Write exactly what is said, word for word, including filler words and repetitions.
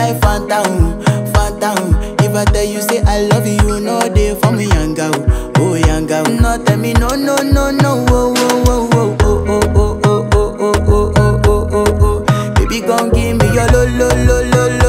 like phantom, phantom. If I tell you say I love you, you know they for me young girl, oh young girl. No tell me no no no no, oh oh oh oh oh oh oh oh oh oh oh oh oh. Baby gon' give me your lo lo lo lo lo.